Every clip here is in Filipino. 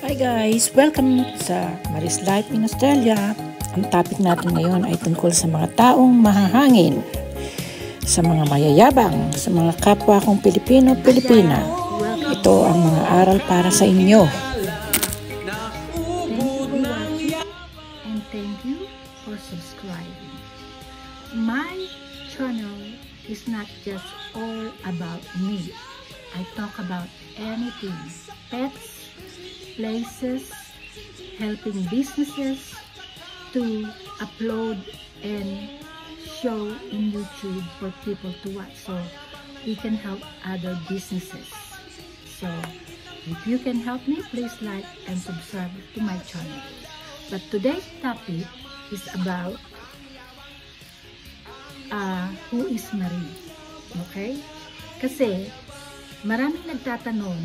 Hi guys! Welcome sa Maris Life in Australia. Ang topic natin ngayon ay tungkol sa mga taong mahahangin, sa mga mayayabang, sa mga kapwa kong Pilipino-Pilipina. Ito ang mga aral para sa inyo. And thank you for subscribing. My channel is not just all about me. I talk about anything, pets, places, helping businesses to upload and show in YouTube for people to watch, so we can help other businesses. So if you can help me, please like and subscribe to my channel. But today's topic is about who is Marie. Okay? Kasi maraming nagtatanong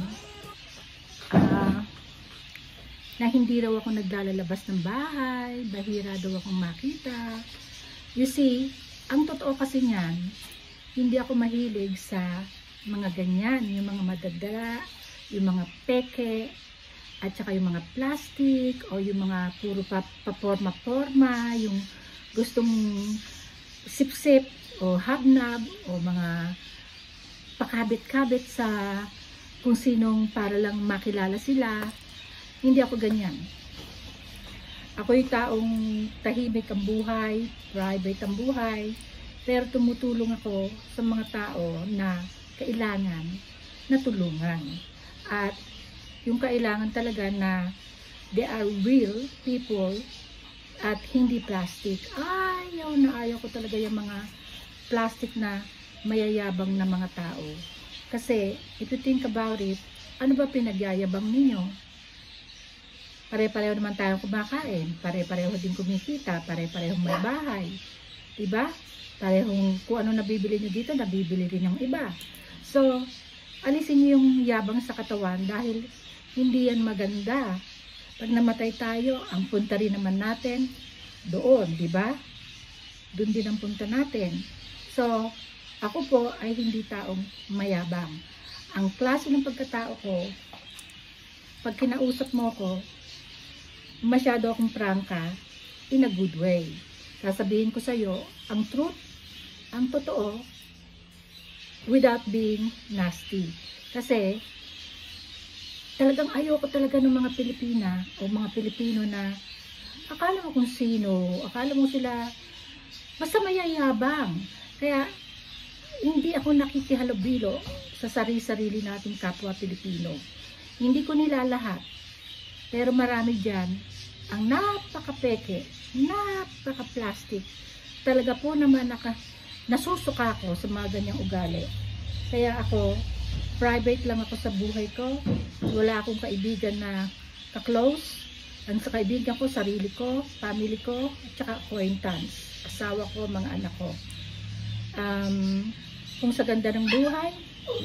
na hindi raw ako naglalabas ng bahay, bahira daw akong makita. You see, ang totoo kasi niyan, hindi ako mahilig sa mga ganyan, yung mga madadala, yung mga peke, at saka yung mga plastic, o yung mga puro paporma-porma, yung gustong sip-sip, o habnab, o mga pakabit-kabit sa kung sinong para lang makilala sila. Hindi ako ganyan. Ako yung taong tahimik ang buhay, private ang buhay, pero tumutulong ako sa mga tao na kailangan na tulungan. At yung kailangan talaga na they are real people at hindi plastic. Ayaw na ayaw ko talaga yung mga plastic na mayayabang na mga tao. Kasi if you think about it, ano ba pinagyayabang ninyo? Pare-pareho naman tayong kumakain, pare-pareho din kumikita, pare-pareho may bahay. Diba? Parehong kung ano nabibili nyo dito, nabibili rin ng iba. So, alisin nyo yung yabang sa katawan dahil hindi yan maganda. Pag namatay tayo, ang punta rin naman natin doon, diba? Doon din ang punta natin. So, ako po ay hindi taong mayabang. Ang klase ng pagkatao ko, pag kinausap mo ko, masyado akong prangka in a good way. Sasabihin ko sa iyo ang truth, ang totoo, without being nasty. Kasi talagang ayoko talaga ng mga Pilipina o mga Pilipino na akala mo kung sino, akala mo sila basta mayayabang. Kaya hindi ako nakikihalubilo sa sarili-sarili nating kapwa Pilipino. Hindi ko nila lahat. Pero marami dyan ang napaka-peke, napaka-plastic. Talaga po naman nasusuka ko sa mga ganyang ugali. Kaya ako, private lang ako sa buhay ko. Wala akong kaibigan na ka-close. Ang sa kaibigan ko, sarili ko, family ko, at saka acquaintance. Asawa ko, mga anak ko. Kung sa ganda ng buhay,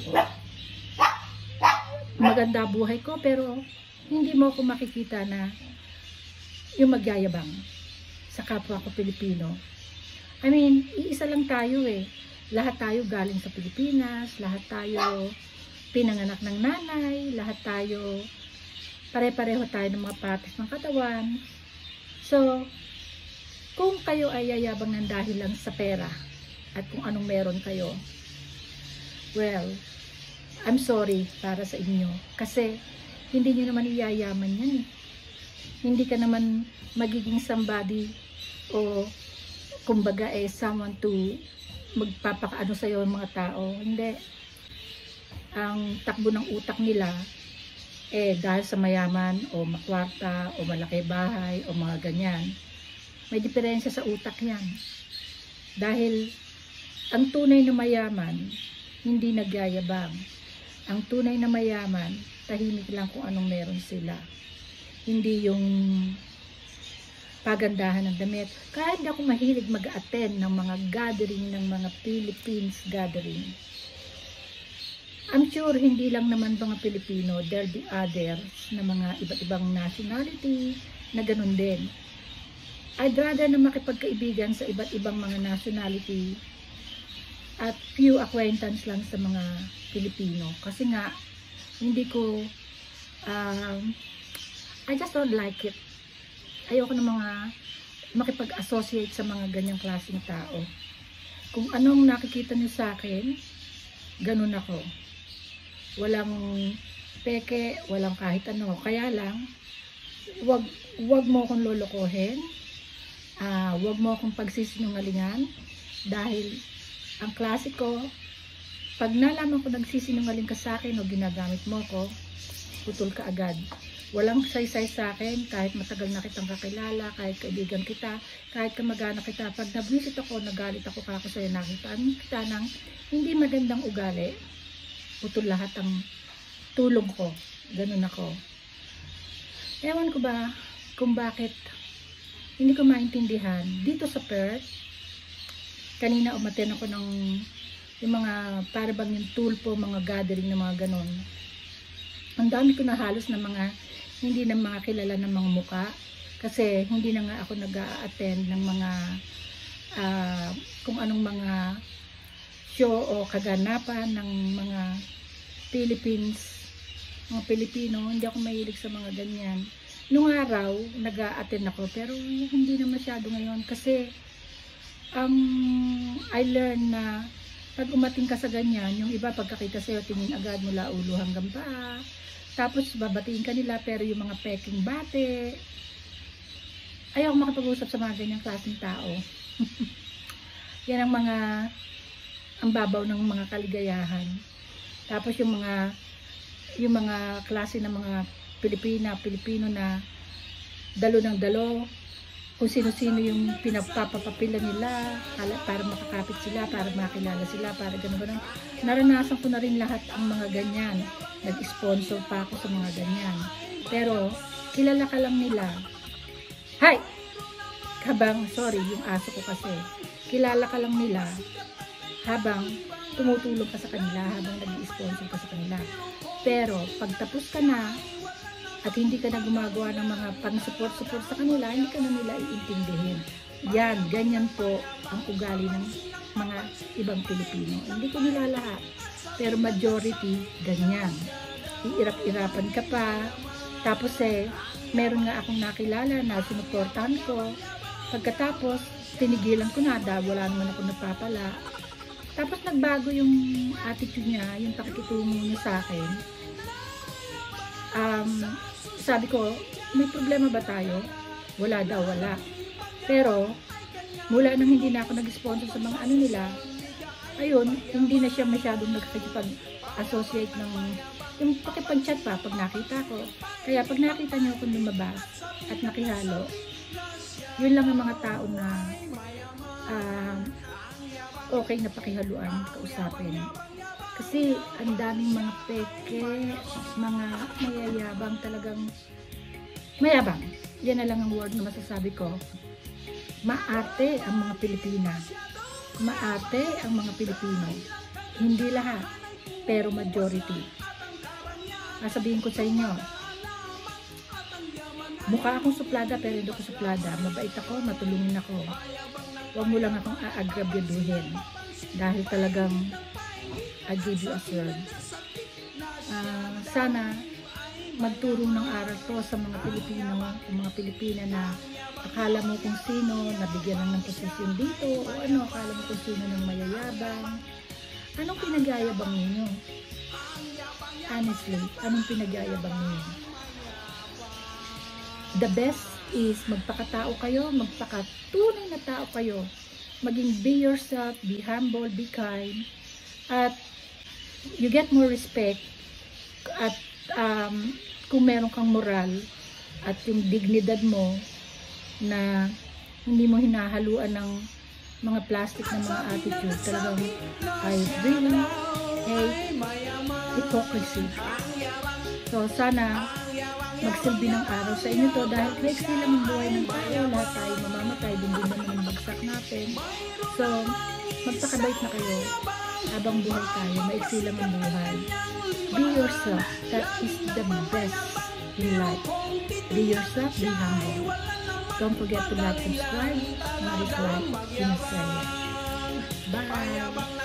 maganda buhay ko, pero hindi mo ako makikita na yung magyayabang sa kapwa ko Pilipino. I mean, iisa lang tayo eh. Lahat tayo galing sa Pilipinas, lahat tayo pinanganak ng nanay, lahat tayo pare-pareho tayo ng mga partes ng katawan. So, kung kayo ay yayabang ng dahil lang sa pera at kung anong meron kayo, well, I'm sorry para sa inyo. Kasi hindi nyo naman iyayaman yan eh. Hindi ka naman magiging somebody o kumbaga someone to magpapakaano sa'yo ng mga tao. Hindi. Ang takbo ng utak nila dahil sa mayaman o makwarta o malaki bahay o mga ganyan. May diferensya sa utak yan. Dahil ang tunay na mayaman hindi nagyayabang. Ang tunay na mayaman tahimik lang kung anong meron sila. Hindi yung pagandahan ng damit. Kaya hindi ako mahilig mag-attend ng mga gathering, ng mga Philippines gathering. I'm sure hindi lang naman mga Pilipino, there the others na mga iba't ibang nationality na ganun din. I'd rather na makipagkaibigan sa iba't ibang mga nationality at few acquaintance lang sa mga Pilipino. Kasi nga, hindi ko I just don't like it. Ayoko ng mga makipag-associate sa mga ganyang klaseng tao. Kung anong nakikita niyo sa akin, ganun ako. Walang peke, walang kahit ano. Kaya lang, wag mo akong lolokohin. Wag mo akong pagsisinungalingan. Dahil ang klase ko, pag nalaman ko nagsisinungaling ka sa akin o ginagamit mo ko, putol ka agad. Walang saysay sa akin, kahit matagal na kitang kakilala, kahit kaibigan kita, kahit kamag-anak kita. Pag nabwisit ako, nagalit ako kako sa'yo, nakitaan kita ng hindi magandang ugali, putol lahat ang tulong ko. Ganun ako. Ewan ko ba kung bakit hindi ko maintindihan. Dito sa Perth, kanina umaten ako ng yung mga parabang yung tulpo, mga gathering na mga ganon. Ang dami ko na halos na mga hindi na mga kilala ng mga muka. Kasi hindi na nga ako nag-a-attend ng mga kung anong mga show o kaganapan ng mga Philippines, mga Pilipino. Hindi ako mahilig sa mga ganyan. Nung araw, nag-a-attend ako, pero hindi na masyado ngayon kasi I learned na pag umating ka sa ganyan, yung iba pagkakita sa'yo, tingin agad mula ulo hanggang paa. Tapos babatiin ka nila, pero yung mga peking bate, ayaw makapag-usap sa mga ganyang klaseng tao. Yan ang ang babaw ng mga kaligayahan. Tapos yung mga klase ng mga Pilipino na dalo ng dalo, kung sino-sino yung pinapapapila nila para makakapit sila, para makilala sila, para gano'n-gano'n. Naranasan ko na rin lahat ang mga ganyan. Nag-sponsor pa ako sa mga ganyan. Pero, kilala ka lang nila. Hay! Sorry, yung aso ko kasi. Kilala ka lang nila habang tumutulong ka sa kanila, habang nag-sponsor ka sa kanila. Pero, pag tapos ka na, at hindi ka na gumagawa ng mga pang-support sa kanila, hindi ka na nila iintindihin. Yan, ganyan po ang ugali ng mga ibang Pilipino. Hindi ko nila lahat, pero majority, ganyan. Iirap-irapan ka pa. Tapos meron nga akong nakilala na sinuportahan ko. Pagkatapos, tinigilan ko na, wala naman ako nagpapala. Tapos nagbago yung attitude niya, yung pakikitungo niya sa akin. Sabi ko, may problema ba tayo? Wala daw, wala. Pero, mula nang hindi na ako nag-sponsor sa mga ano nila, ayun, hindi na siya masyadong nagkakipag-associate ng, yung pakipag-chat pa pag nakita ko. Kaya pag nakita niyo akong lumabas at nakihalo, yun lang ang mga tao na okay na pakihaluan, kausapin. Kasi ang daming mga peke, mga mayayabang, talagang mayabang. Yan na lang ang word na masasabi ko. Maarte ang mga Pilipina. Maarte ang mga Pilipino. Hindi lahat, pero majority. Sabihin ko sa inyo, mukha akong suplada pero hindi ako suplada. Mabait ako, matulungin ako. Huwag mo lang akong aagrabyaduhin. Dahil talagang I give you a word. Sana magturo ng aral to sa mga Pilipino, mga Pilipina na akala mo kung sino, nabigyan lang ng posisyon dito, o ano, akala mo kung sino ng mayayabang. Anong pinag-ayabang ninyo? Honestly, anong pinag-ayabang ninyo? The best is magpakatao kayo, magpakatunay na tao kayo. Maging be yourself, be humble, be kind, at you get more respect. At kung meron kang moral at yung dignidad mo na hindi mo hinahaluan ng mga plastic na mga attitude, talagang I really hate hypocrisy. So sana magsilbi ng araw sa inyo to, dahil maiksi lang ang buhay ng tayo, lahat tayo mamamatay, din naman ang bagsak natin. So magpakabait na kayo habang buhay tayo, maiksi lang ang buhay. Be yourself. That is the best in life. Be yourself, be humble. Don't forget to like, subscribe. Maris Life in Australia. Bye!